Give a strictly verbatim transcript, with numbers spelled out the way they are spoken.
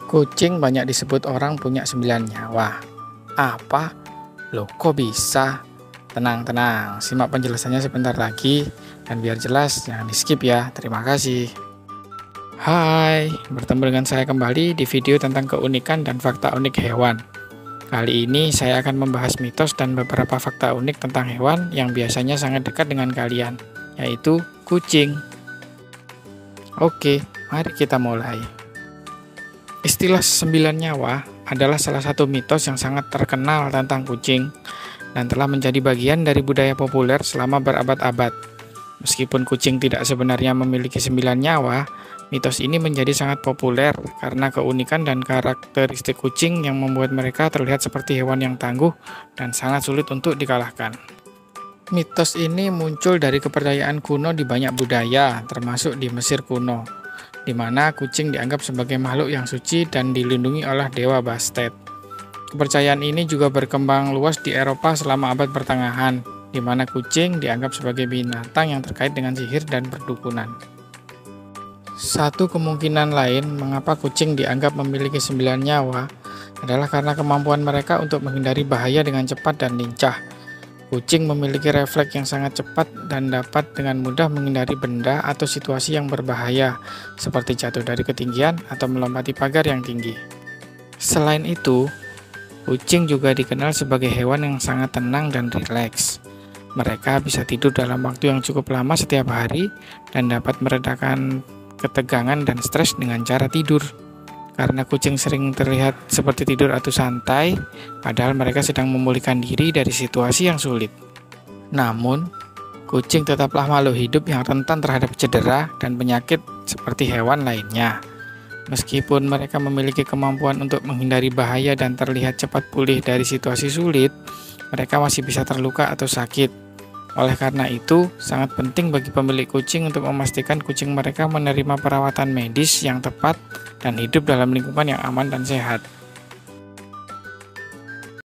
Kucing banyak disebut orang punya sembilan nyawa. Apa? Loh, kok bisa? Tenang, tenang. Simak penjelasannya sebentar lagi. Dan biar jelas, jangan di-skip ya. Terima kasih. Hai, bertemu dengan saya kembali di video tentang keunikan dan fakta unik hewan. Kali ini saya akan membahas mitos dan beberapa fakta unik tentang hewan yang biasanya sangat dekat dengan kalian, yaitu kucing. Oke, mari kita mulai. Istilah sembilan nyawa adalah salah satu mitos yang sangat terkenal tentang kucing dan telah menjadi bagian dari budaya populer selama berabad-abad. Meskipun kucing tidak sebenarnya memiliki sembilan nyawa, mitos ini menjadi sangat populer karena keunikan dan karakteristik kucing yang membuat mereka terlihat seperti hewan yang tangguh dan sangat sulit untuk dikalahkan. Mitos ini muncul dari kepercayaan kuno di banyak budaya, termasuk di Mesir kuno, di mana kucing dianggap sebagai makhluk yang suci dan dilindungi oleh dewa Bastet. Kepercayaan ini juga berkembang luas di Eropa selama abad pertengahan, di mana kucing dianggap sebagai binatang yang terkait dengan sihir dan perdukunan. Satu kemungkinan lain mengapa kucing dianggap memiliki sembilan nyawa adalah karena kemampuan mereka untuk menghindari bahaya dengan cepat dan lincah. Kucing memiliki refleks yang sangat cepat dan dapat dengan mudah menghindari benda atau situasi yang berbahaya, seperti jatuh dari ketinggian atau melompati pagar yang tinggi. Selain itu, kucing juga dikenal sebagai hewan yang sangat tenang dan rileks. Mereka bisa tidur dalam waktu yang cukup lama setiap hari dan dapat meredakan ketegangan dan stres dengan cara tidur. Karena kucing sering terlihat seperti tidur atau santai, padahal mereka sedang memulihkan diri dari situasi yang sulit. Namun, kucing tetaplah makhluk hidup yang rentan terhadap cedera dan penyakit seperti hewan lainnya. Meskipun mereka memiliki kemampuan untuk menghindari bahaya dan terlihat cepat pulih dari situasi sulit, mereka masih bisa terluka atau sakit. Oleh karena itu, sangat penting bagi pemilik kucing untuk memastikan kucing mereka menerima perawatan medis yang tepat dan hidup dalam lingkungan yang aman dan sehat.